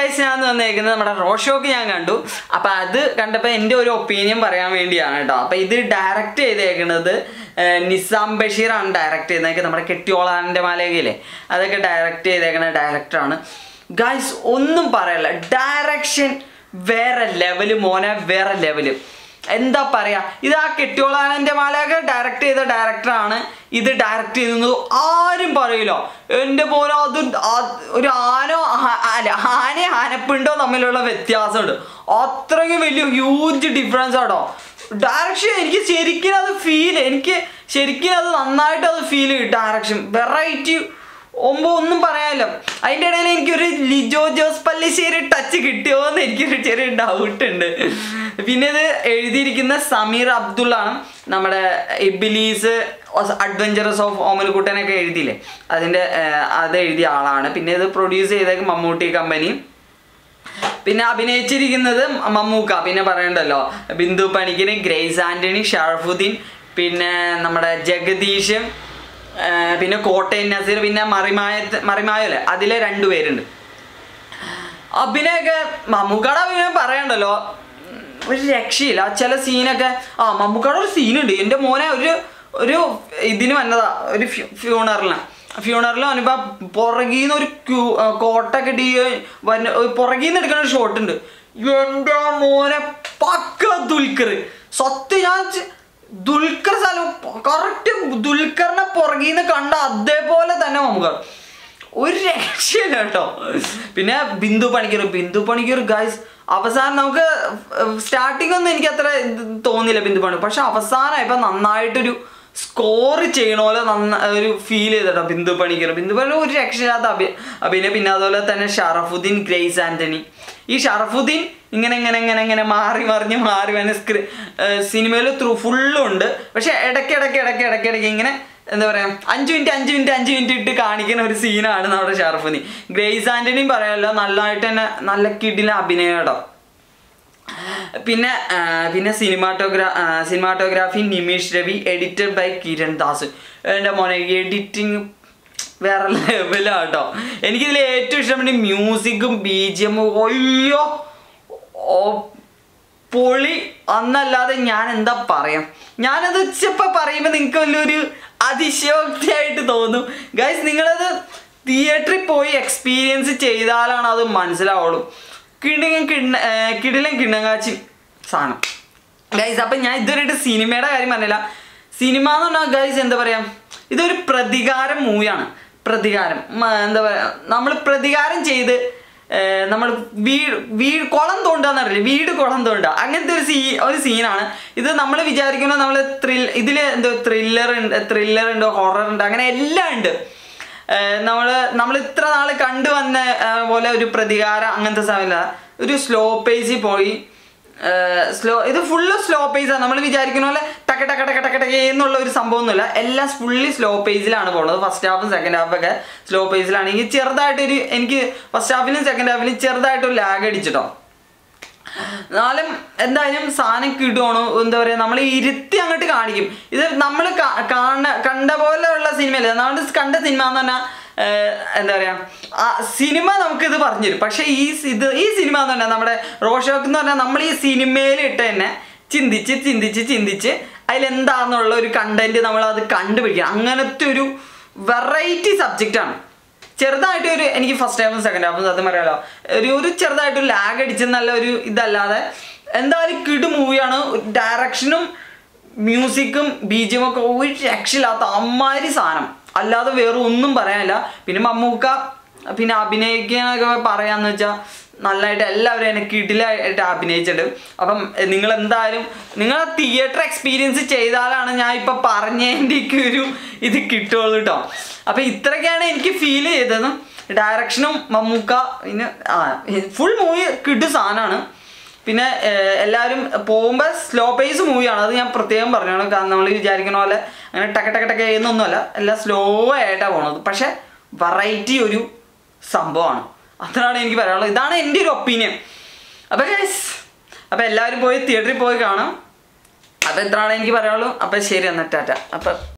Guys ഞാൻ വന്നേക്കുന്നത് നമ്മുടെ റോഷോക്ക് ഞാൻ കണ്ടു. അപ്പം അത് കണ്ടപ്പോൾ എൻ്റെ ഒരു ഒപ്പീനിയൻ പറയാൻ വേണ്ടിയാണ് കേട്ടോ. അപ്പം ഇത് ഡയറക്റ്റ് ചെയ്തേക്കുന്നത് നിസാം ബഷീറാണ് ഡയറക്റ്റ് ചെയ്തേക്കുന്നത്. നമ്മുടെ കെട്ടിയോളാൻ്റെ മാലേകയില്ലേ അതൊക്കെ ഡയറക്റ്റ് ചെയ്തേക്കുന്ന ഡയറക്ടറാണ്. ഗൈസ് ഒന്നും പറയല്ല, ഡയറക്ഷൻ വേറെ ലെവല് മോനെ, വേറെ ലെവല്. എന്താ പറയുക, ഇത് ആ കെട്ടിയോളാനൻ്റെ മാലയൊക്കെ ഡയറക്റ്റ് ചെയ്ത ഡയറക്ടറാണ് ഇത് ഡയറക്റ്റ് ചെയ്യുന്നത്. ആരും പറയില്ല എൻ്റെ പോലെ അത് ഒരു ആനോ അല്ല ആനയും ആനപ്പിണ്ടോ തമ്മിലുള്ള വ്യത്യാസമുണ്ട്. അത്രയ്ക്ക് വലിയ ഹ്യൂജ് ഡിഫറൻസ് ആട്ടോ ഡയറക്ഷൻ. എനിക്ക് ശരിക്കും അത് എനിക്ക് ശരിക്കും അത് നന്നായിട്ട് അത് ഫീൽ ചെയ്യും. ഡയറക്ഷൻ വെറൈറ്റി ഒന്നും പറയാനില്ല. അതിൻ്റെ ഇടയിൽ എനിക്കൊരു ലിജോ ജോസ് പല്ലിശ്ശേരി ടച്ച് കിട്ടിയോ എന്ന് എനിക്കൊരു ചെറിയ ഡൗട്ട് ഉണ്ട്. പിന്നെ ഇത് എഴുതിയിരിക്കുന്ന സമീർ അബ്ദുള്ളാണ്, നമ്മുടെ ഇബിലീസ് അഡ്വഞ്ചറസ് ഓഫ് ഓമനക്കുട്ടനൊക്കെ എഴുതിയില്ലേ അത് എഴുതിയ ആളാണ്. പിന്നെ ഇത് പ്രൊഡ്യൂസ് ചെയ്തേക്ക് മമ്മൂട്ടി കമ്പനി. പിന്നെ അഭിനയിച്ചിരിക്കുന്നത് മമ്മൂക്ക, പിന്നെ പറയണ്ടല്ലോ ബിന്ദു പണിക്കര്, ഗ്രേസ് ആൻ്റണി, ഷറഫുദ്ദീൻ, പിന്നെ നമ്മുടെ ജഗദീഷ്, പിന്നെ കോട്ടയം നസീർ, പിന്നെ മറിമായല്ലേ അതിലെ 2 പേരുണ്ട്. അഭിനയൊക്കെ മമ്മൂക്കയുടെ അഭിനയം പറയണ്ടല്ലോ ഒരു രക്ഷയില്ല. ചില സീനൊക്കെ മമ്മൂക്കയുടെ ഒരു സീനുണ്ട് എൻ്റെ മോനെ ഒരു ഇതിന് വന്നതാ, ഒരു ഫ്യൂണറിൽ അവനിപ്പോൾ പുറകിൽ നിന്ന് ഒരു കോട്ടൊക്കെ പുറകിൽ നിന്ന് എടുക്കുന്ന ഒരു ഷോട്ട് ഉണ്ട്. എൻ്റെ മോനെ പക്ക ദുൽഖർ. സത്യം ഞാൻ ദുൽഖർ സ്ഥലം കറക്റ്റ് ദുൽഖറിനെ പുറകിൽ നിന്ന് കണ്ട അതേപോലെ തന്നെ മമ്മൂക്ക, ഒരു രക്ഷയില്ല കേട്ടോ. പിന്നെ ബിന്ദു പണിക്കർ ഗൈസ് അവസാനം നമുക്ക് സ്റ്റാർട്ടിംഗ് ഒന്നും എനിക്ക് അത്ര തോന്നിയില്ല ബിന്ദു പണിക്കർ, പക്ഷെ അവസാനം ഇപ്പം നന്നായിട്ടൊരു സ്കോർ ചെയ്യണ പോലെ ഒരു ഫീൽ ചെയ്തട്ടോ ബിന്ദു പണിക്കർ ഒരു രക്ഷയില്ലാത്ത അഭിനയം. പിന്നെ അതുപോലെ തന്നെ ഷറഫുദ്ദീൻ, ഗ്രേസ് ആൻ്റണി. ഈ ഷറഫുദ്ദീൻ ഇങ്ങനെ മാറി വന്ന് സിനിമയിൽ ഫുള്ളുണ്ട്. പക്ഷെ ഇടയ്ക്കിടയ്ക്ക് ഇങ്ങനെ എന്താ പറയുക 5 മിനിറ്റ് ഇട്ട് കാണിക്കുന്ന ഒരു സീനാണ് നമ്മുടെ ഷറഫുദ്ദീൻ. ഗ്രേസ് ആൻ്റണിയും പറയാമല്ലോ നല്ലതായിട്ട് തന്നെ നല്ല കിടിലൻ അഭിനയം കേട്ടോ. പിന്നെ cinematography Nimish Ravi, edited by Kiran Das. എൻ്റെ മോനെ എഡിറ്റിങ് വേറെ ലെവലാട്ടോ. എനിക്കിതിൽ ഏറ്റവും ഇഷ്ടപ്പെട്ട മ്യൂസിക്കും BGM. അയ്യോ പൊളി. അന്നല്ലാതെ ഞാൻ എന്താ പറയാം, ഞാനത് ഇപ്പം പറയുമ്പോൾ നിങ്ങൾക്ക് വലിയൊരു അതിശയോക്തിയായിട്ട് തോന്നും. ഗൈസ് നിങ്ങളത് തിയേറ്ററിൽ പോയി എക്സ്പീരിയൻസ് ചെയ്താലാണ് അത് മനസ്സിലാവുള്ളൂ. കിടിലൻ കിണ്ണങ്ങാച്ചി സാധനം ഗൈസ്. അപ്പം ഞാൻ ഇതുവരെയായിട്ട് സിനിമയുടെ കാര്യം പറഞ്ഞില്ല. സിനിമ എന്ന് പറഞ്ഞാൽ ഗൈസ് എന്താ പറയുക, ഇതൊരു പ്രതികാരം മൂവിയാണ്. എന്താ പറയുക, നമ്മൾ പ്രതികാരം ചെയ്ത് നമ്മൾ കുളം തോണ്ടാന്നറിയില്ല, വീട് കുളം തോണ്ടുക, അങ്ങനത്തെ ഒരു സീനാണ് ഇത്. നമ്മൾ വിചാരിക്കുന്നത് നമ്മൾ ഇതിൽ എന്തോ ത്രില്ലർ ഉണ്ട്, ഹൊറർ ഉണ്ട്, അങ്ങനെ എല്ലാം ഉണ്ട്. നമ്മൾ ഇത്ര നാൾ കണ്ടുവന്ന പോലെ ഒരു പ്രതികാരം അങ്ങനത്തെ സമയമില്ല. ഒരു സ്ലോ പേസിൽ പോയി ഇത് ഫുള്ള് സ്ലോ പേസാണ്. നമ്മൾ വിചാരിക്കുന്ന പോലെ ടക്ക എന്നുള്ള ഒരു സംഭവമൊന്നുമില്ല. എല്ലാം ഫുള്ളി സ്ലോ പേസിലാണ് പോകുന്നത്. ഫസ്റ്റ് ഹാഫും സെക്കൻഡ് ഹാഫൊക്കെ സ്ലോ പേസിലാണെങ്കിൽ ചെറുതായിട്ടൊരു എനിക്ക് ഫസ്റ്റ് ഹാഫിലും സെക്കൻഡ് ഹാഫിലും ചെറുതായിട്ടൊരു ലാഗ് അടിച്ചിട്ടോ. എന്നാലും എന്തായാലും സാധനം കിട്ടുവാണോ എന്താ പറയുക, നമ്മൾ ഇരുത്തി അങ്ങോട്ട് കാണിക്കും. ഇത് നമ്മൾ കണ്ട പോലെയുള്ള സിനിമയല്ല. നമ്മൾ കണ്ട സിനിമ എന്ന് പറഞ്ഞാൽ എന്താ പറയുക, സിനിമ നമുക്കിത് പറഞ്ഞുതരും. പക്ഷേ ഈ സിനിമ എന്ന് പറഞ്ഞാൽ നമ്മുടെ റോഷോക്ക് എന്ന് പറഞ്ഞാൽ നമ്മൾ ഈ സിനിമയിൽ ഇട്ട് തന്നെ ചിന്തിച്ച് അതിലെന്താണെന്നുള്ള ഒരു കണ്ടന്റ് നമ്മളത് കണ്ടുപിടിക്കണം. അങ്ങനത്തെ ഒരു വെറൈറ്റി സബ്ജക്റ്റാണ്. ചെറുതായിട്ട് എനിക്ക് ഫസ്റ്റ് ഹാഫും സെക്കൻഡ് ഹാഫും സത്യം പറയാലോ ഒരു ചെറുതായിട്ടൊരു ലാഗ് അടിച്ചെന്നല്ല ഒരു ഇതല്ലാതെ എന്തായാലും കിടു മൂവിയാണ്. ഡയറക്ഷനും മ്യൂസിക്കും BGM ഒക്കെ ഒരു രക്ഷയില്ലാത്ത അമ്മാതിരി സാധനം, അല്ലാതെ വേറെ ഒന്നും പറയാനില്ല. പിന്നെ മമ്മൂക്ക പിന്നെ അഭിനയിക്കാനൊക്കെ പറയാന്ന് വെച്ചാൽ നല്ലതായിട്ട് എല്ലാവരും എന്നെ കിടിലായിട്ട് അഭിനയിച്ചിട്ടുണ്ട്. അപ്പം നിങ്ങളെന്തായാലും നിങ്ങൾ തിയേറ്റർ എക്സ്പീരിയൻസ് ചെയ്താലാണ് ഞാൻ ഇപ്പം പറഞ്ഞതിൻ്റെ ഒരു ഇത് കിട്ടുള്ളൂ കേട്ടോ. അപ്പം ഇത്രയൊക്കെയാണ് എനിക്ക് ഫീൽ ചെയ്തത്. ഡയറക്ഷനും മമ്മൂക്ക പിന്നെ ഫുൾ മൂവി കിട്ടു സാധനമാണ്. പിന്നെ എല്ലാവരും പോകുമ്പോൾ സ്ലോ പേസ് മൂവിയാണ്, അത് ഞാൻ പ്രത്യേകം പറഞ്ഞാണ്. കാരണം നമ്മൾ വിചാരിക്കുന്ന പോലെ അങ്ങനെ ടക്ക എന്നൊന്നുമല്ല, എല്ലാം സ്ലോ ആയിട്ടാണ് പോണത്. പക്ഷെ വെറൈറ്റി ഒരു സംഭവമാണ്. അത്രയാണ് എനിക്ക് പറയാനുള്ളത്. ഇതാണ് എൻ്റെ ഒരു ഒപ്പീനിയൻ. അപ്പം എല്ലാവരും പോയി തിയേറ്ററിൽ പോയി കാണാം. അപ്പം ഇത്രയാണ് എനിക്ക് പറയാനുള്ളൂ. അപ്പം ശരി എന്നാൽ ടാറ്റ. അപ്പം